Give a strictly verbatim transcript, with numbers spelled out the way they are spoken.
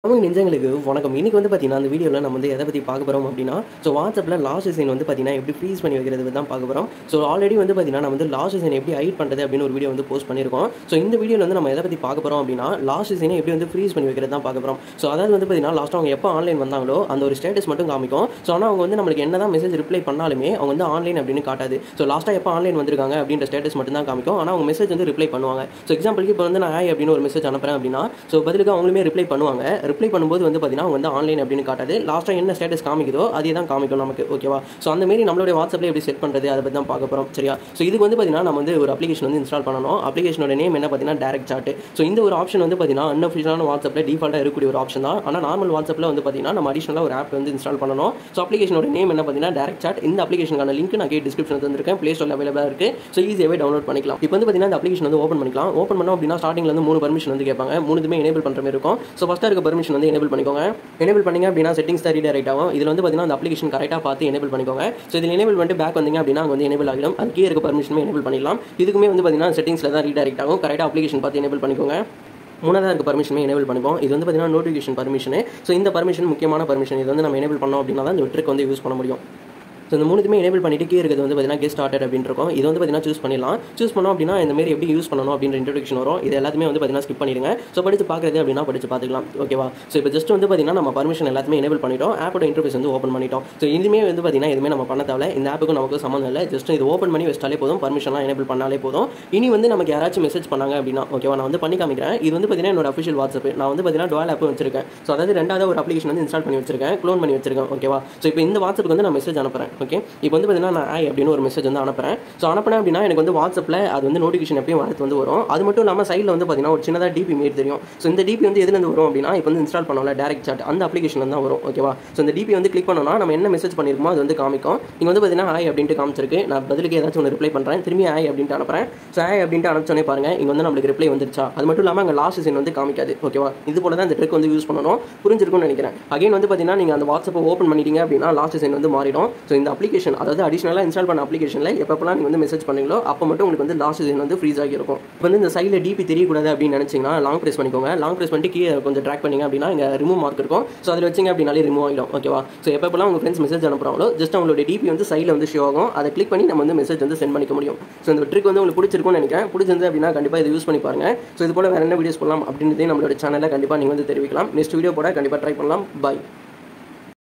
அவங்க நெஞ்சங்களுக்கு வணக்கம். இன்னைக்கு வந்து பார்த்தீங்கன்னா, அந்த வீடியோல நம்ம வந்து எத பத்தி பார்க்க போறோம் அப்படின்னா, ஸோ வாட்ஸ்அப்ல லாஸ்ட் சீன் வந்து பார்த்தீங்கன்னா, எப்படி ஃப்ரீஸ் பண்ணி வைக்கிறது தான் பார்க்க போறோம். ஸோ ஆல்ரெடி வந்து பார்த்தீங்கன்னா, நம்ம வந்து லாஸ்ட் சீன் எப்படி ஹைட் பண்றது அப்படின்னு ஒரு வீடியோ வந்து போஸ்ட் பண்ணியிருக்கோம். ஸோ இந்த வீடியோல வந்து நம்ம எத பத்தி பார்க்க போறோம் அப்படின்னா, லாஸ்ட் சீனை எப்படி வந்து ஃப்ரீஸ் பண்ணி வைக்கிறது தான் பார்க்க போறோம். ஸோ அதாவது வந்து பார்த்தீங்கன்னா, லாஸ்ட் அவங்க எப்போ ஆன்லைன் வந்தாங்களோ அந்த ஒரு ஸ்டேட்டஸ் மட்டும் காமிக்கும். ஸோ ஆனால் அவங்க வந்து நம்மளுக்கு என்னதான் மெசேஜ் ரிப்ளை பண்ணாலுமே அவங்க வந்து ஆன்லைன் அப்படின்னு காட்டாது. ஸோ லாஸ்ட்டாக எப்போ ஆன்லைன் வந்திருக்காங்க அப்படின்ற ஸ்டேட்டஸ் மட்டும் தான் காமிக்கும். ஆனால் அவங்க மெசேஜ் வந்து ரிப்ளை பண்ணுவாங்க. ஸோ எக்ஸாம்பிளுக்கு இப்போ வந்து நான் ஹாய் அப்படின்னு ஒரு மெசேஜ் அனுப்புறேன் அப்படின்னா, ஸோ பதிலுக்கு அவங்களுமே ரிப்ளை பண்ணுவாங்க. ரிப்ளை பண்ணும்போது வந்து பார்த்தீங்கன்னா அவங்க வந்து ஆன்லைன் அப்படின்னு காட்டாது. லாஸ்ட்டாக என்ன ஸ்டேட்டஸ் காமிக்குதோ அதே தான் காமிக்கும் நமக்கு. ஓகேவா? ஸோ அந்த மாரி நம்மளுடைய வாட்ஸ்அப்ல எப்படி செட் பண்ணுறது அதை பற்றி தான் பார்க்க போகிறோம். சரியா? ஸோ இதுக்கு வந்து பார்த்தீங்கன்னா நம்ம வந்து ஒரு அப்ளிகேஷன் வந்து இன்ஸ்டால் பண்ணணும். அப்ளிகேஷனோட நேம் என்ன பார்த்தீங்கன்னா டைரக்ட் சாட். ஸோ இந்த ஒரு ஆப்ஷன் வந்து பார்த்தீங்கன்னா அன்அஃபிஷியலான வாட்ஸ்அப்ல டிஃபால்ட்டாக இருக்கக்கூடிய ஒரு ஆப்ஷன் தான். ஆனால் நார்மல் வாட்ஸ்அப்ல வந்து பார்த்தீங்கன்னா நம்ம அடிஷனலாக ஒரு ஆப் வந்து இன்ஸ்டால் பண்ணணும். ஸோ அப்ளிகேஷனோட நேம் என்ன பார்த்தீங்கன்னா டைரக்ட் சாட். இந்த அப்ளிகேஷனுக்கான லிங்க் நான் கீழே டிஸ்கிரிப்ஷன் தந்திருக்கேன். ப்ளே ஸ்டோரில் அவைலபிளாக இருக்குது. ஸோ ஈஸியாகவே டவுன்லோட் பண்ணிக்கலாம். இப்போ வந்து பார்த்தீங்கன்னா இந்த அப்ளிகேஷன் வந்து ஓப்பன் பண்ணிக்கலாம். ஓப்பன் பண்ணோம் அப்படின்னா ஸ்டார்டிங்ல வந்து மூணு பர்மிஷன் வந்து கேட்பாங்க. மூணுமே எனேபிள் பண்ணுற மாதிரி இருக்கும். ஸோ ஃபஸ்ட்டாக இருக்க பர்மிஷன் வந்து எனேபிள் பண்ணிக்கோங்க. எனேபிள் பண்ணிங்க அப்படின்னா செட்டிங்ஸ் தான் ரீடைரக்ட் ஆகும். இதில் வந்து பார்த்தீங்கன்னா அந்த அப்ளிகேஷன் கரெக்டாக பார்த்து எனேபிள் பண்ணிக்கோங்க. ஸோ இதில் எனேபிள் பண்ணிட்டு பேக் வந்தீங்க அப்படின்னா அங்கே வந்து எனேபிள் ஆகிடும். அது கீழே இருக்க பர்மிஷனுமே எனேபிள் பண்ணிடலாம். இதுக்குமே வந்து பார்த்தீங்கன்னா செட்டிங்ஸில் தான் ரீடைரக்ட் ஆகும். கரெக்டாக அப்ளிகேஷன் பார்த்து எனேபிள் பண்ணிக்கோங்க. மூணாவது இருக்க பர்மிஷனே எனேபிள் பண்ணிப்போம். இது வந்து பார்த்தீங்கன்னா நோட்டிஃபிகேஷன் பர்மிஷன். ஸோ இந்த பர்மிஷன் முக்கியமான பர்மிஷன். இது வந்து நம்ம எனேபிள் பண்ணோம் அப்படின்னா தான் இந்த ட்ரிக் வந்து யூஸ் பண்ண முடியும். ஸோ இந்த மூணுமே எனேபிள் பண்ணிட்டு கீழே இருக்கிறது வந்து பார்த்தீங்கன்னா கெட் ஸ்டார்டட் அப்படின்னு இருக்கும். இது வந்து பார்த்தீங்கன்னா சூஸ் பண்ணிடலாம். சூஸ் பண்ணோம் அப்படின்னா இந்த மாதிரி எப்படி யூஸ் பண்ணணும் அப்படின்ற இன்ட்ரோடக்ஷன் வரும். இது எல்லாத்தையுமே வந்து பார்த்தீங்கன்னா ஸ்கிப் பண்ணிடுங்க. ஸோ படித்து பார்க்குறது அப்படின்னா படித்து பார்த்துக்கலாம். ஓகேவா? ஸோ இப்போ ஜஸ்ட் வந்து பார்த்தீங்கன்னா நம்ம பர்மிஷன் எல்லாத்தையுமே எனேபிள் பண்ணிட்டோம். ஆப்போட இன்டர்ஃபேஸ் வந்து ஓப்பன் பண்ணிட்டோம். ஸோ இதுவுமே வந்து பார்த்தீங்கன்னா எதுவுமே நம்ம பண்ண தேவை. இந்த ஆப்புக்கும் நமக்கு சம்மந்தம் இல்லை. ஜஸ்ட் இது ஓப்பன் பண்ணி வச்சாலே போதும். பர்மிஷன்லாம் எனேபிள் பண்ணாலே போதும். இனி வந்து நமக்கு யாராச்சும் மெசேஜ் பண்ணாங்க அப்படின்னா ஓகேவா, நான் வந்து பண்ணி காமிக்கிறேன். இது வந்து பார்த்தீங்கன்னா என்னோட அஃபிஷியல் வாட்ஸ்அப். நான் வந்து பார்த்தீங்கன்னா டுவல் ஆப் வச்சிருக்கேன். ஸோ அதாவது ரெண்டாவது ஒரு அப்ளிகேஷன் வந்து இன்ஸ்டால் பண்ணி வச்சிருக்கேன். க்ளோன் பண்ணி வச்சிருக்கேன். ஓகேவா? ஸோ இப்போ இந்த வாட்ஸ்அப்புக்கு வந்து நான் மெசேஜ் அனுப்புறேன். ஓகே, இப்போ வந்து நான் ஹாய் அப்படின்னு ஒரு மெசேஜ் வந்து அனுப்புறேன். ஸோ அனுப்புனேன் அப்படின்னா எனக்கு வந்து வாட்ஸ்அப்பில் அது வந்து நோட்டிஃபிகேஷன் எப்பயும் வரது வந்து வரும். அது மட்டும் இல்லாமல் சைடில் வந்து பார்த்தீங்கன்னா ஒரு சின்னதாக டிபி மாரி தெரியும். ஸோ இந்த டிபி வந்து எதுலேருந்து வரும் அப்படின்னா இப்போ வந்து இன்ஸ்டால் பண்ணோம்ல டைரக்ட் சாட், அந்த அப்ளிகேஷன் தான் வரும். ஓகேவா? ஸோ இந்த டிபி வந்து கிளிக் பண்ணோம்னா நம்ம என்ன மெசேஜ் பண்ணியிருக்கோமோ அது வந்து காமிக்கும். நீங்கள் வந்து பார்த்தீங்கன்னா ஹாய் அப்படின்ட்டு காமிச்சிருக்கு. நான் பதிலுக்கு ஏதாச்சும் ஒன்று ரிப்ளை பண்ணுறேன். திரும்பி ஹாய் அப்படின்ட்டு அனுப்புறேன். ஸோ ஹாய் அப்படின்ட்டு அனுப்பிச்சோன்னே பாருங்க இங்கே வந்து நம்மளுக்கு ரிப்ளை வந்துருச்சா. அது மட்டும் இல்லாமல் அங்கே லாஸ்ட் சீன் வந்து காமிக்காது. ஓகேவா? இது போல தான் இந்த ட்ரிக் வந்து யூஸ் பண்ணணும். புரிஞ்சிருக்கும்னு நினைக்கிறேன். அகைன் வந்து பார்த்தீங்கன்னா நீங்கள் அந்த வாட்ஸ்அப்பை ஓப்பன் பண்ணிட்டீங்க அப்படின்னா லாஸ்ட் சீன் வந்து மாறிடும். ஸோ இந்த அப்ளிகேஷன் அதாவது அடிஷனலாக இன்ஸ்டால் பண்ண அப்ளிகேஷனில் எப்பப்பெல்லாம் நீங்கள் வந்து மெசேஜ் பண்ணீங்களோ அப்போ மட்டும் உங்களுக்கு வந்து லாஸ்ட் சீன் வந்து ஃப்ரீஸ் ஆகிருக்கும். இப்போ வந்து இந்த சைடில் டிபி தெரியக்கூடாது அப்படின்னு நினச்சிங்கன்னா லாங் ப்ரெஸ் பண்ணிக்கோங்க. லாங் ப்ரெஸ் பண்ணிட்டு கீழே கொஞ்சம் ட்ராக் பண்ணிங்க அப்படின்னா இங்கே ரிமூவ் மார்க் இருக்கும். ஸோ அதில் வச்சிங்க அப்படின்னாலே ரிமூவ் ஆகிடும். ஓகேவா? ஸோ எப்பப்பெல்லாம் உங்கள் ஃப்ரெண்ட்ஸ் மெசேஜ் அனுப்புறாங்களோ ஜஸ்ட் அவங்களோட டிபி வந்து சைடில் வந்து ஷோ ஆகும். அதை கிளிக் பண்ணி நம்ம வந்து மெசேஜ் வந்து சென்ட் பண்ணிக்க முடியும். ஸோ இந்த ட்ரிக் வந்து உங்களுக்கு பிடிச்சிருக்கும்னு நினைக்கிறேன். பிடிச்சிருந்து அப்படின்னா கண்டிப்பாக இதை யூஸ் பண்ணி பாருங்க. ஸோ இது போல வேறு என்ன வீடியோஸ் பண்ணலாம் அப்படின்றதையும் நம்மளோட சேனலில் கண்டிப்பாக நீங்கள் வந்து தெரிவிக்கலாம். நெக்ஸ்ட் வீடியோ போட கண்டிப்பாக ட்ரை பண்ணலாம். பாய்.